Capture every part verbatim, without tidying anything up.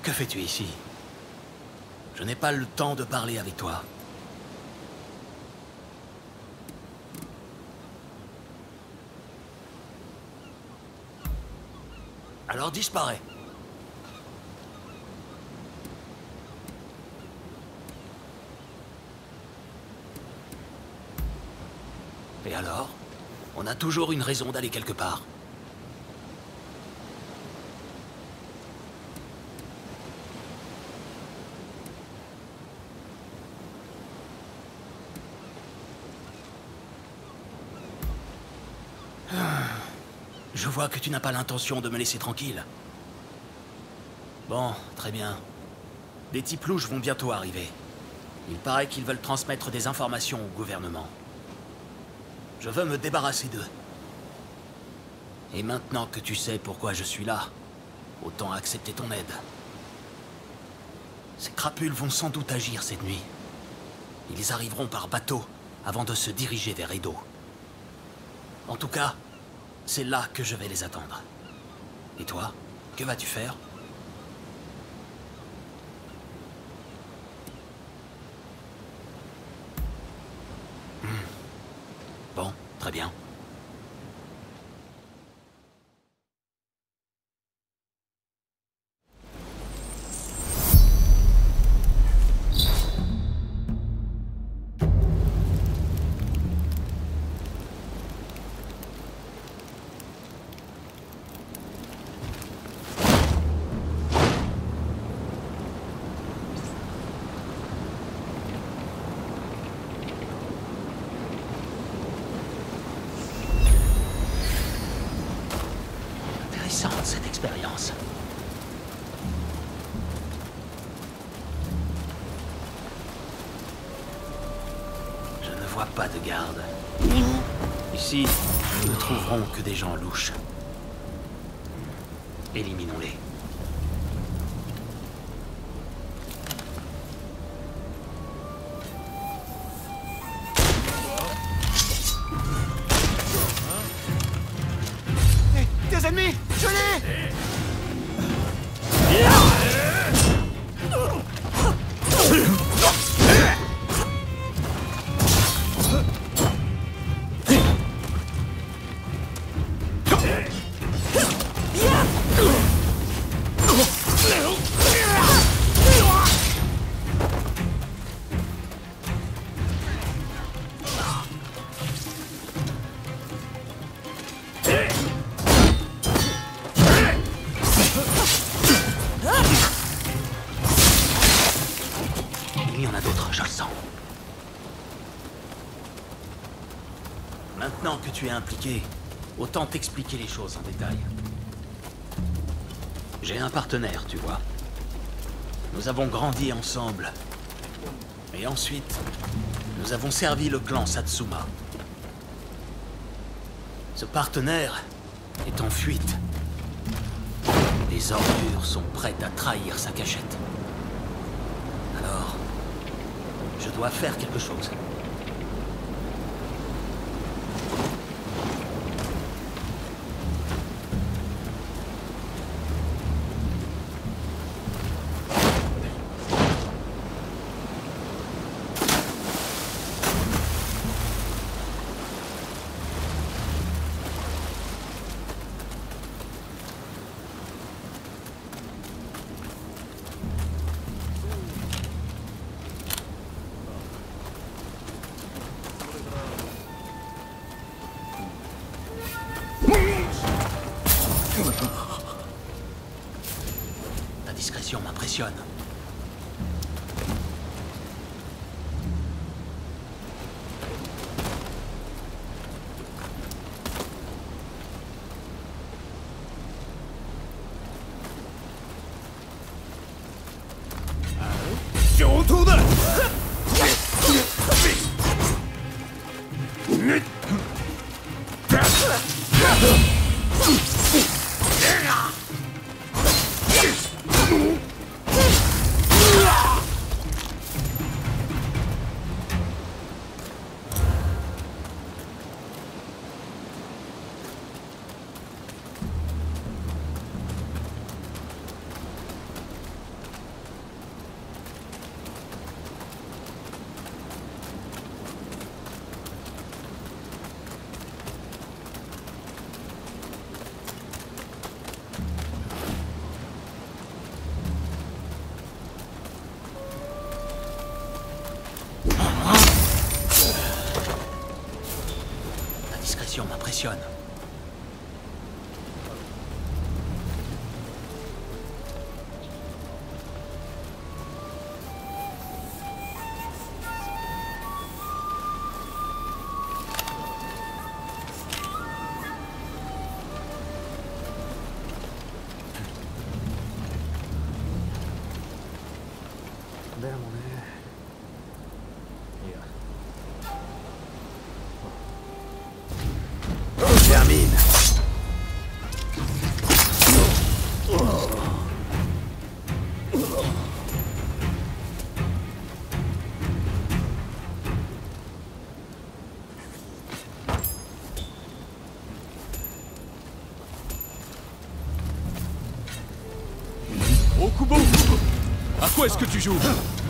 Que fais-tu ici? Je n'ai pas le temps de parler avec toi. Alors disparais. Et alors? On a toujours une raison d'aller quelque part. Je vois que tu n'as pas l'intention de me laisser tranquille. Bon, très bien. Des types louches vont bientôt arriver. Il paraît qu'ils veulent transmettre des informations au gouvernement. Je veux me débarrasser d'eux. Et maintenant que tu sais pourquoi je suis là, autant accepter ton aide. Ces crapules vont sans doute agir cette nuit. Ils arriveront par bateau avant de se diriger vers Edo. En tout cas, c'est là que je vais les attendre. Et toi, que vas-tu faire? hmm. Bon, très bien. Cette expérience. Je ne vois pas de garde. Ici, nous ne trouverons que des gens louches. Éliminons-les. Des ennemis! Je l'ai! Il y en a d'autres, je le sens. Maintenant que tu es impliqué, autant t'expliquer les choses en détail. J'ai un partenaire, tu vois. Nous avons grandi ensemble. Et ensuite, nous avons servi le clan Satsuma. Ce partenaire est en fuite. Les ordures sont prêtes à trahir sa cachette. Alors, je dois faire quelque chose. Ta discrétion m'impressionne. m'impressionne. Termine. Okubo, à quoi est-ce que tu joues?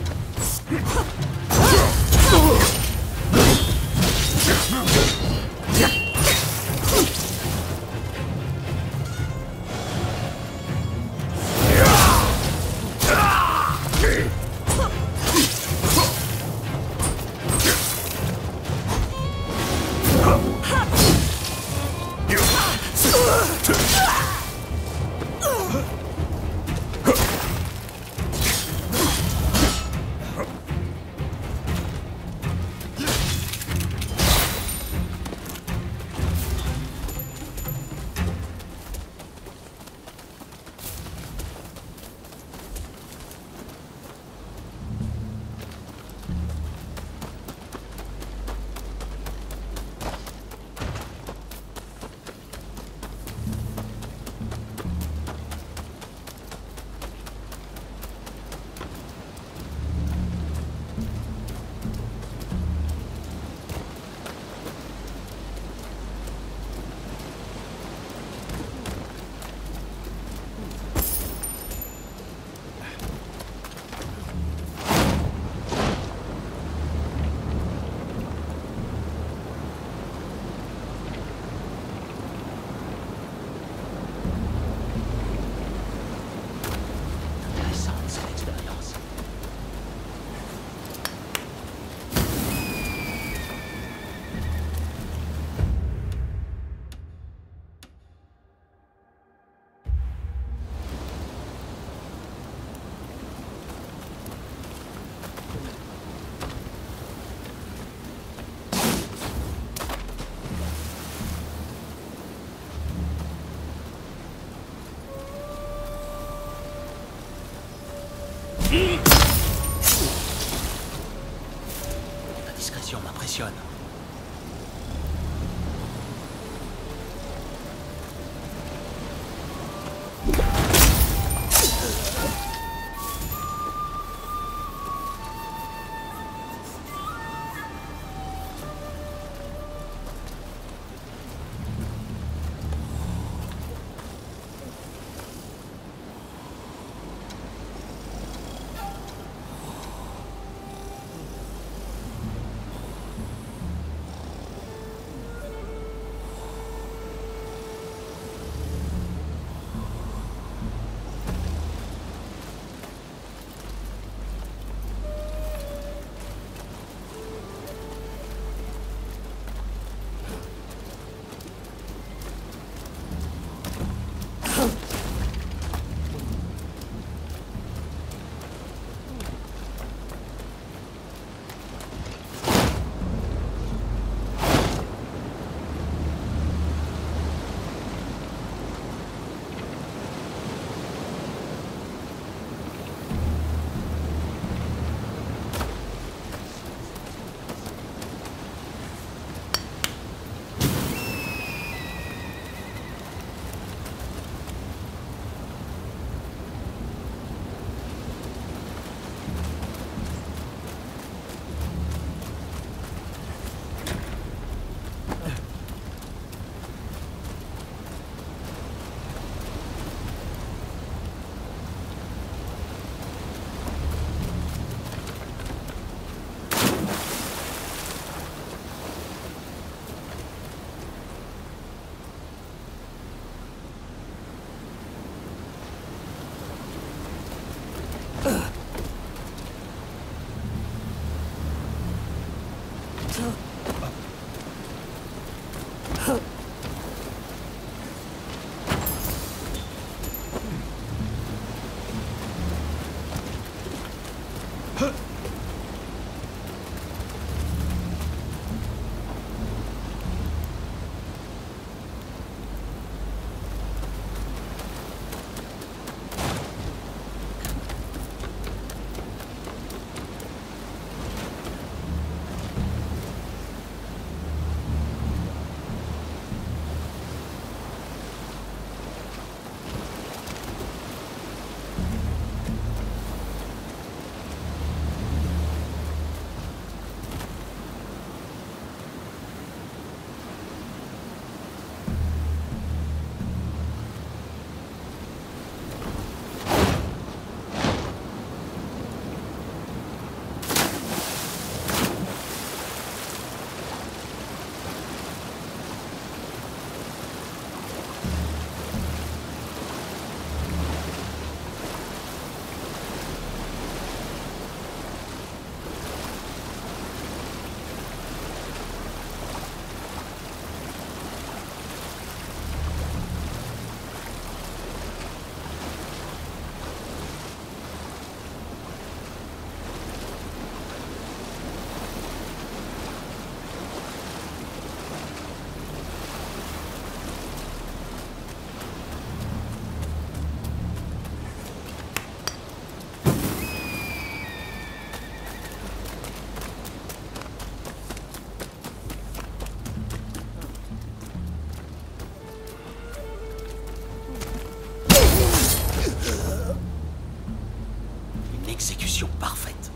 Ta discrétion m'impressionne. Exécution parfaite.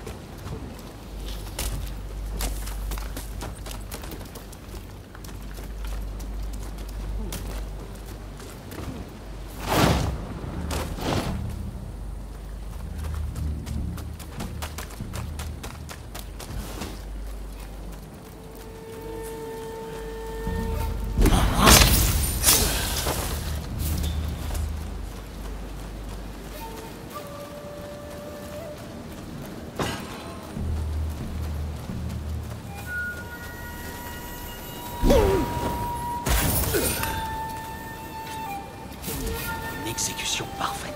Exécution parfaite.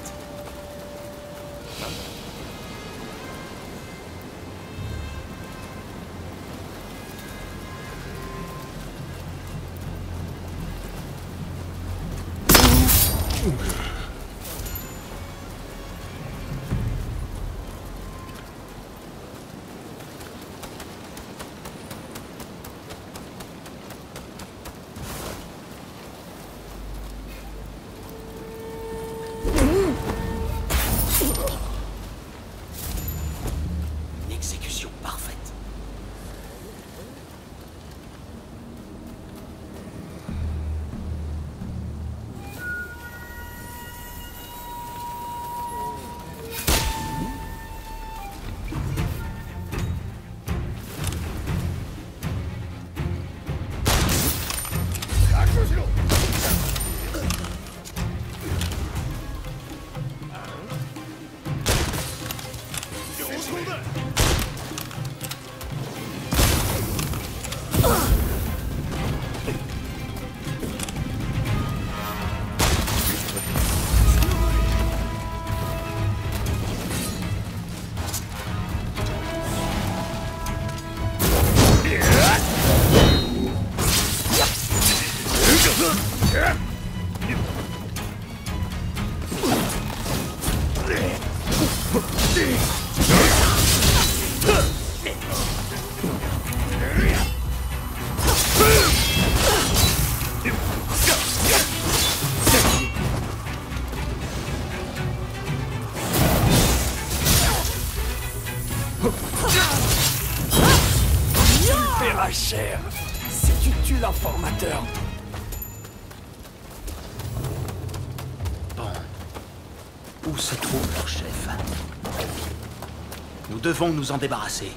Exécution parfaite. Tu paieras cher si tu tues l'informateur. Où se trouve leur chef? Nous devons nous en débarrasser.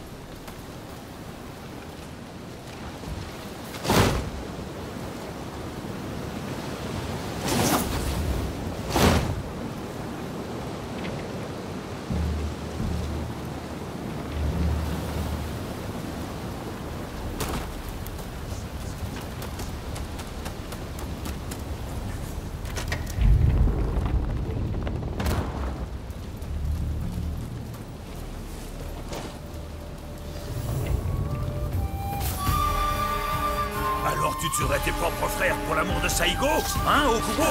Tu tuerais tes propres frères pour l'amour de Saigo? Hein, Okubo?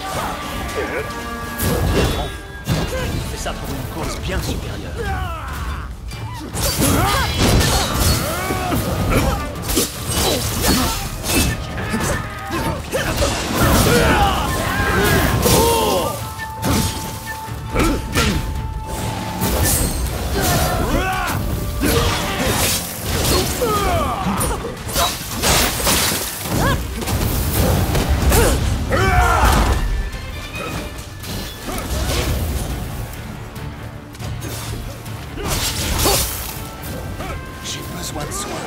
Bon, c'est ça pour une cause bien supérieure. J'ai besoin de soins.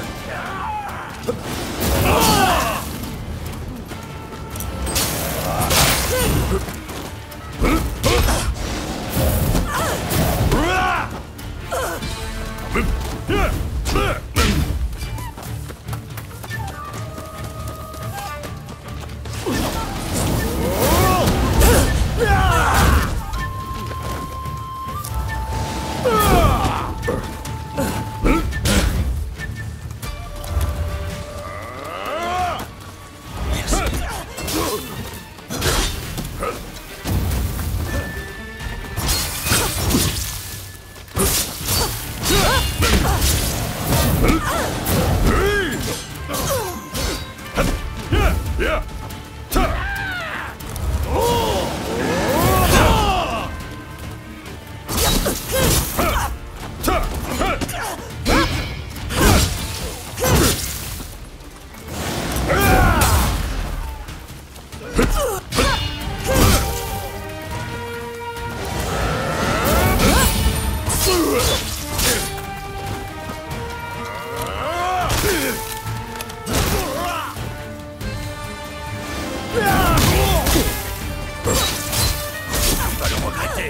Tu vas le regretter.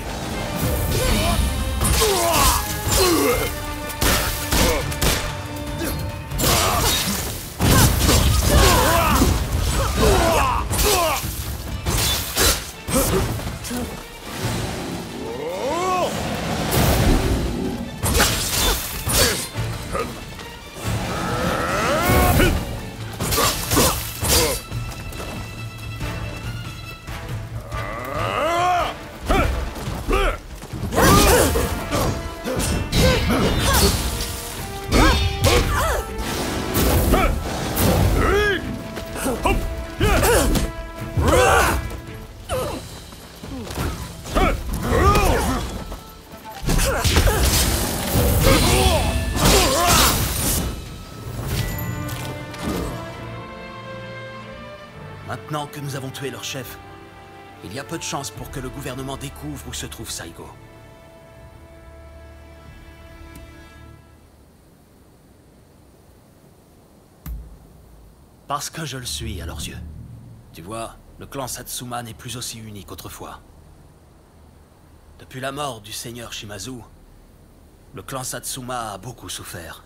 Maintenant que nous avons tué leur chef, il y a peu de chances pour que le gouvernement découvre où se trouve Saigo. Parce que je le suis à leurs yeux. Tu vois, le clan Satsuma n'est plus aussi uni qu'autrefois. Depuis la mort du seigneur Shimazu, le clan Satsuma a beaucoup souffert.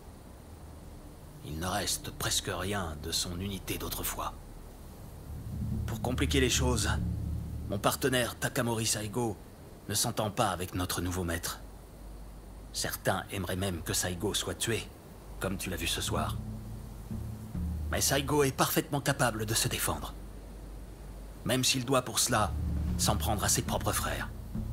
Il ne reste presque rien de son unité d'autrefois. Pour compliquer les choses, mon partenaire Takamori Saigo ne s'entend pas avec notre nouveau maître. Certains aimeraient même que Saigo soit tué, comme tu l'as vu ce soir. Mais Saigo est parfaitement capable de se défendre. Même s'il doit pour cela s'en prendre à ses propres frères.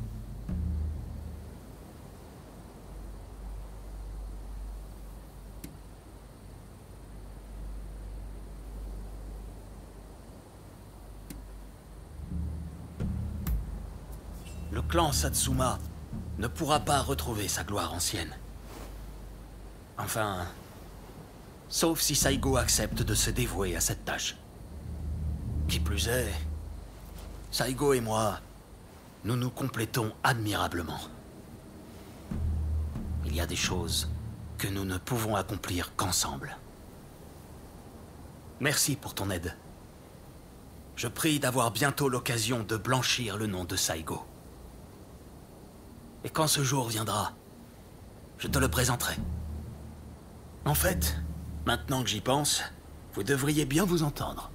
Le clan Satsuma ne pourra pas retrouver sa gloire ancienne. Enfin, sauf si Saigo accepte de se dévouer à cette tâche. Qui plus est, Saigo et moi, nous nous complétons admirablement. Il y a des choses que nous ne pouvons accomplir qu'ensemble. Merci pour ton aide. Je prie d'avoir bientôt l'occasion de blanchir le nom de Saigo. Et quand ce jour viendra, je te le présenterai. En fait, maintenant que j'y pense, vous devriez bien vous entendre.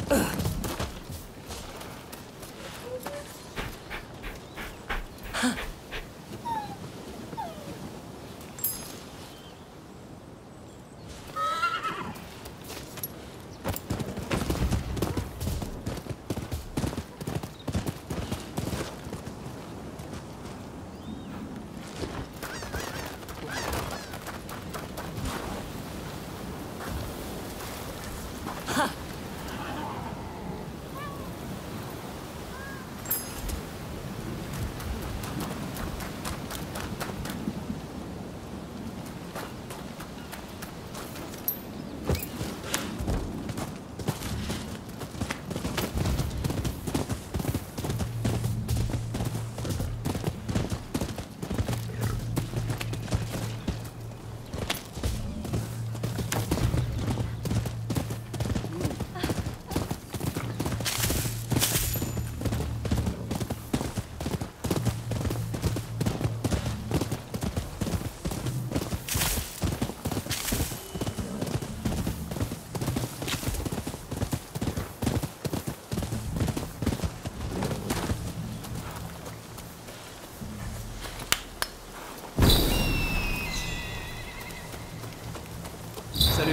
Salut.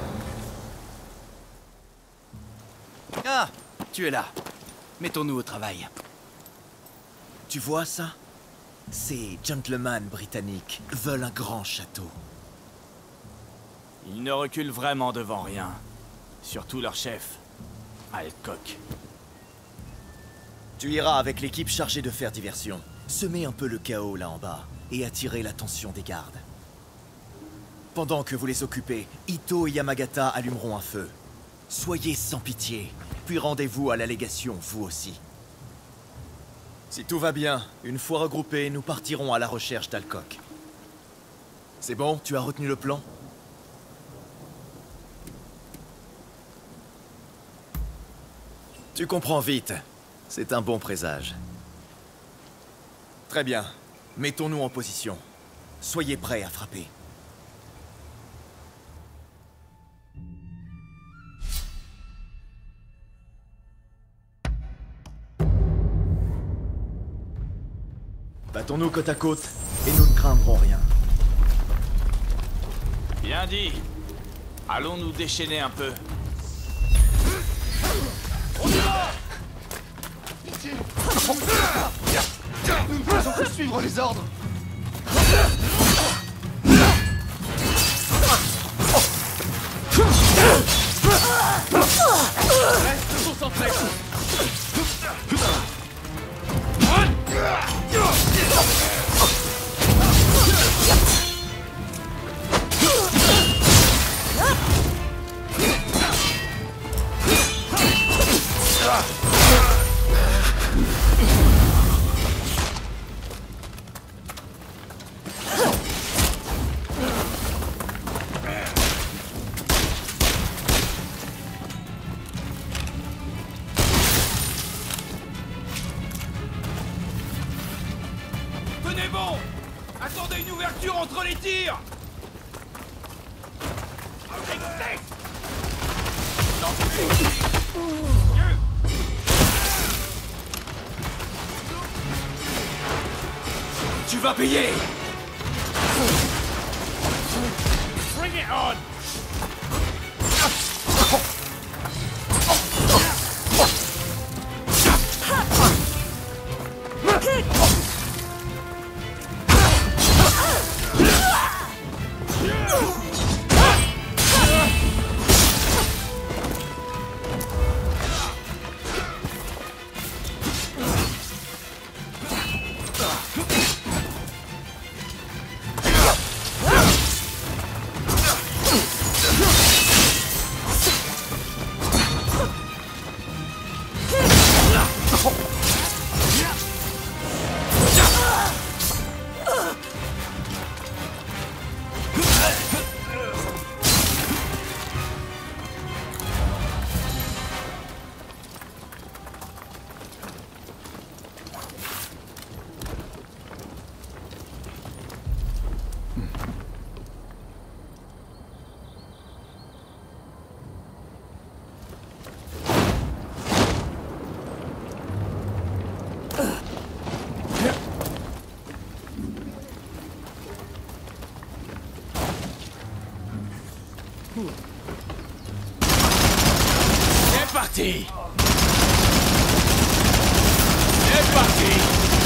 Ah, tu es là. Mettons-nous au travail. Tu vois ça? Ces gentlemen britanniques veulent un grand château. Ils ne reculent vraiment devant rien. Surtout leur chef, Alcock. Tu iras avec l'équipe chargée de faire diversion. Semer un peu le chaos là en bas et attirer l'attention des gardes. Pendant que vous les occupez, Ito et Yamagata allumeront un feu. Soyez sans pitié, puis rendez-vous à l'allégation, vous aussi. Si tout va bien, une fois regroupés, nous partirons à la recherche d'Alcock. C'est bon, tu as retenu le plan? Tu comprends vite. C'est un bon présage. Très bien. Mettons-nous en position. Soyez prêts à frapper. Battons-nous côte à côte, et nous ne craindrons rien. Bien dit. Allons nous déchaîner un peu. On y va! Nous ne faisons que suivre les ordres. Reste concentré. Tenez bon! Attendez une ouverture entre les tirs! Tu vas payer! Bring it on! parti. C'est parti.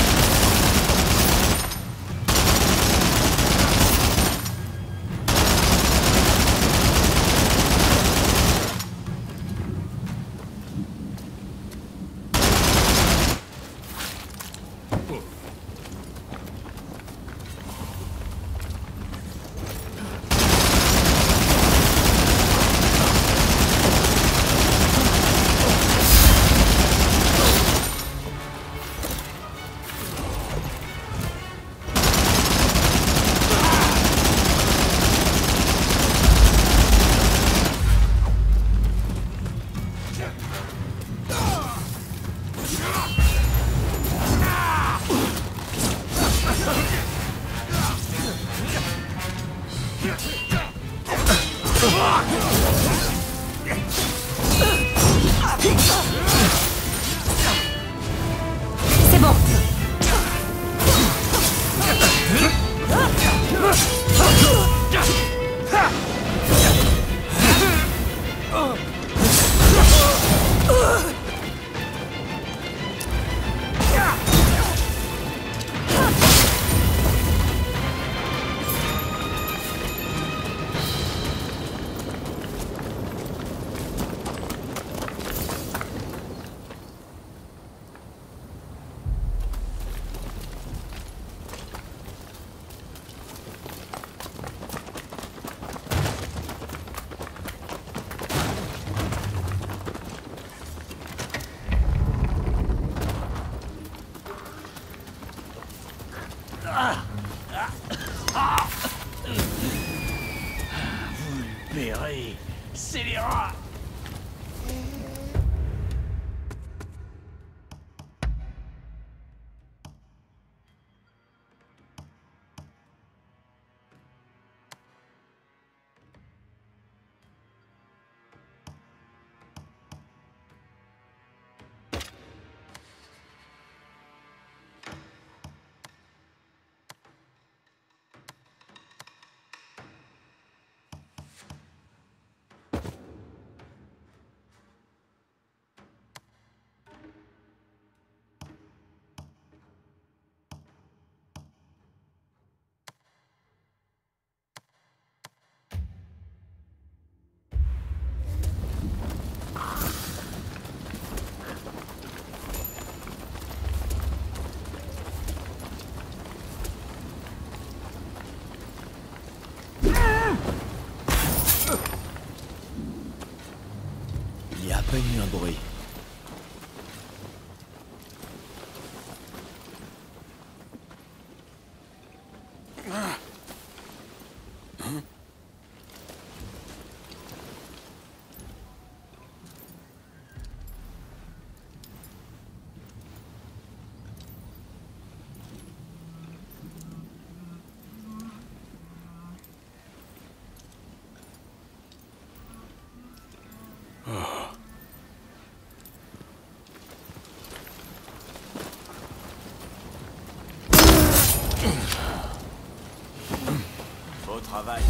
C'est bon. Verrez, scélérat. Il y a à peine eu un bruit. Beau travail.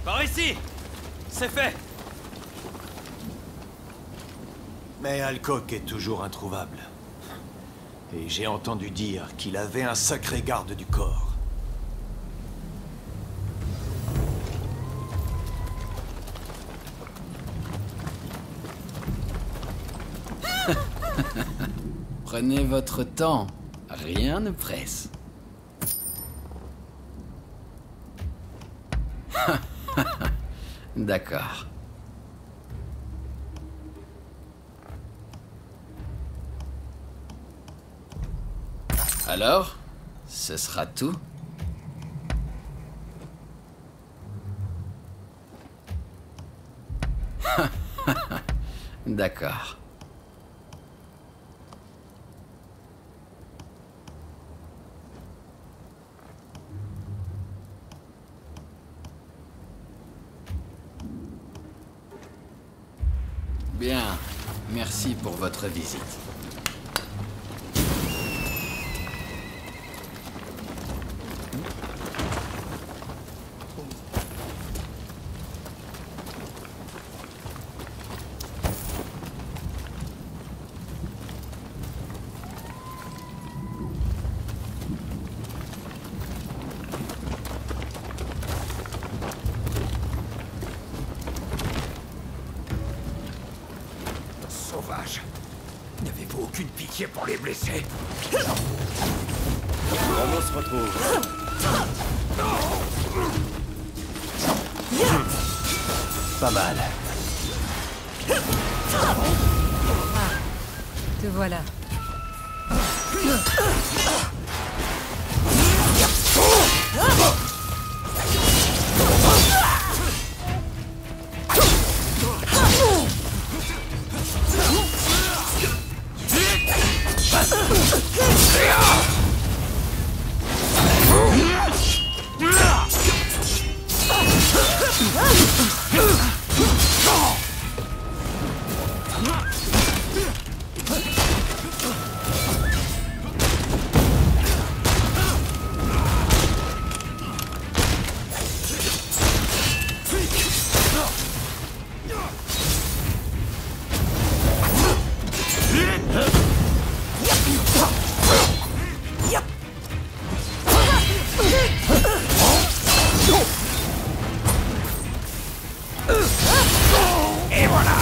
Par ici! C'est fait! Mais Alcock est toujours introuvable. Et j'ai entendu dire qu'il avait un sacré garde du corps. Prenez votre temps. Rien ne presse. D'accord. Alors, ce sera tout? D'accord. Bien, merci pour votre visite. Sauvage. N'avez-vous aucune pitié pour les blessés? On se retrouve. Pas mal. Te voilà. Et voilà.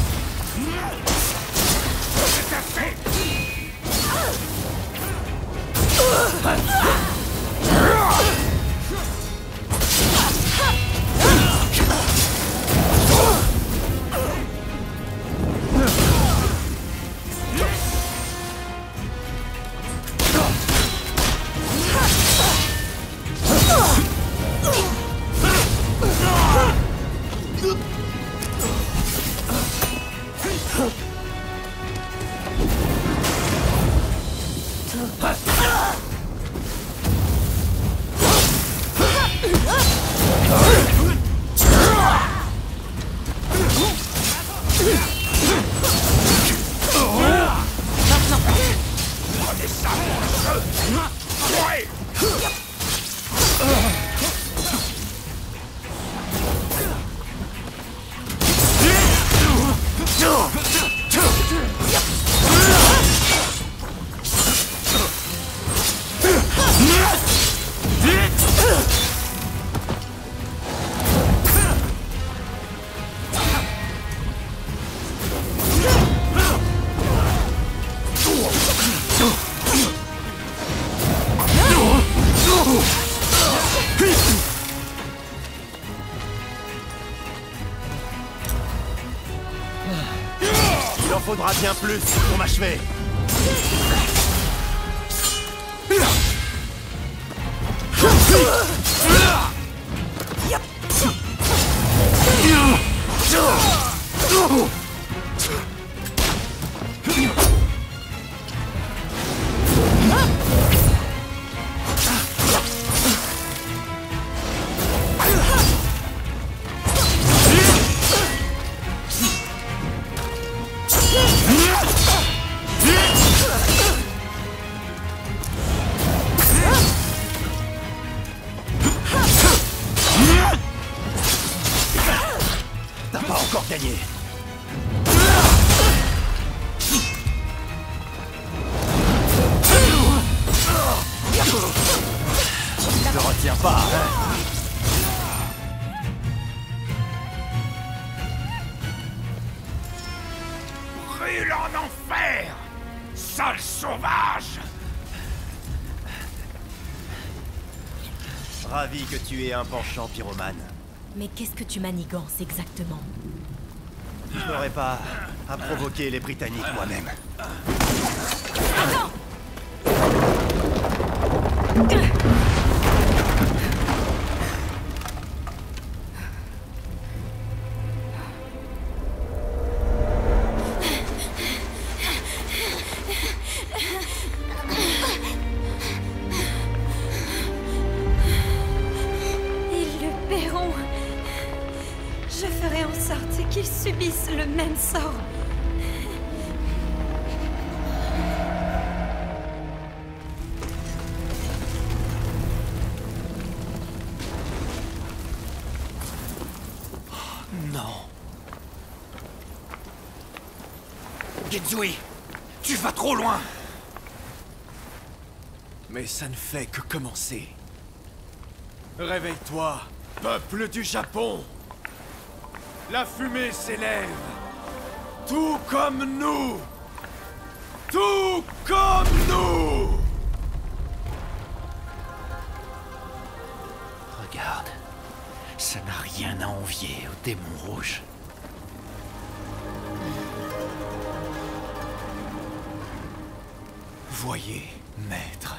Il en faudra bien plus pour m'achever. gagné. Tu te retiens pas, hein? Brûle en enfer, sale sauvage! Ravi que tu aies un penchant pyromane. Mais qu'est-ce que tu manigances exactement? Je n'aurais pas à provoquer les Britanniques moi-même. Attends! Ils le paieront. Je ferai en sorte qu'ils subissent le même sort. Non. Genzui, tu vas trop loin! Mais ça ne fait que commencer. Réveille-toi, peuple du Japon! La fumée s'élève, tout comme nous! Tout comme nous! Regarde, ça n'a rien à envier au démon rouge. Voyez, maître.